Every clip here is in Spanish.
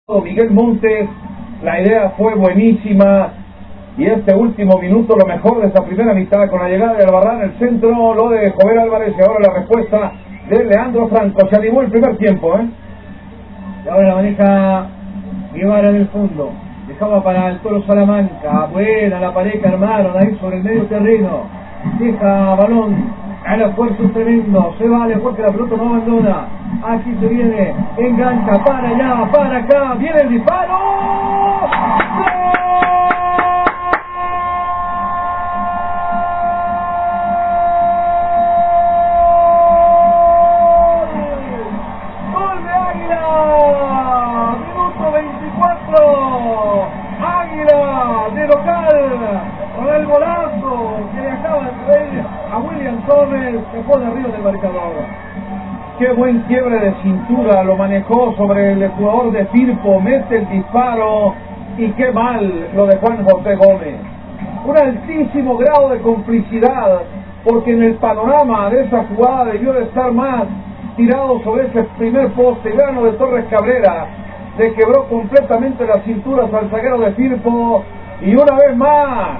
Miguel Montes, la idea fue buenísima y este último minuto lo mejor de esta primera mitad con la llegada de Albarrán, el centro, lo de Jover Álvarez y ahora la respuesta de Leandro Franco. Se animó el primer tiempo, y ahora la maneja Guevara en el fondo, dejaba para el Toro Salamanca, buena la pared que armaron ahí sobre el medio terreno, deja balón. El esfuerzo es tremendo, se vale porque la pelota no abandona. Aquí se viene, engancha, para allá, para acá, viene el disparo. ¡Gol de Águila! Minuto 24. Águila de local con el golazo que le acaba de traer a William Torres, que pone arriba del marcador. Qué buen quiebre de cintura, lo manejó sobre el jugador de Firpo, mete el disparo y qué mal lo de Juan José Gómez. Un altísimo grado de complicidad, porque en el panorama de esa jugada debió de estar más tirado sobre ese primer poste. Grano de Torres Cabrera le quebró completamente las cinturas al zaguero de Firpo y una vez más,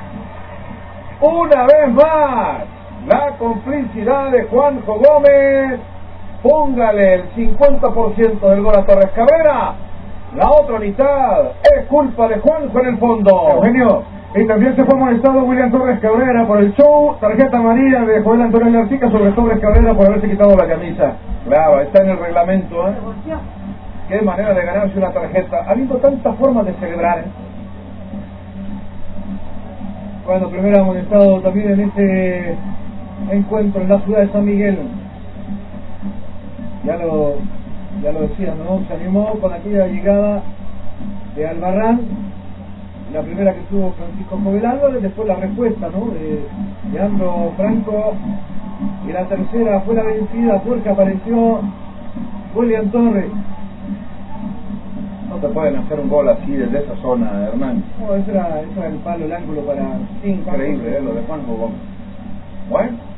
la complicidad de Juanjo Gómez. Póngale el 50% del gol a Torres Cabrera. La otra mitad es culpa de Juanjo en el fondo. Eugenio, y también se fue molestado William Torres Cabrera por el show. Tarjeta amarilla de Joel Antonio García sobre Torres Cabrera por haberse quitado la camisa. Claro, está en el reglamento, Qué manera de ganarse una tarjeta. Ha habido tantas formas de celebrar, Bueno, primero amonestado también en este encuentro en la ciudad de San Miguel. Ya lo decía, ¿no? Se animó con aquella llegada de Albarrán, la primera que tuvo Francisco Jovel Álvarez, después la respuesta, ¿no? De Leandro Franco, y la tercera fue la vencida porque apareció William Torres. No te pueden hacer un gol así desde esa zona, Hernán. No, ese era el palo, el ángulo para... Increíble, lo de Juanjo Gómez. Bueno.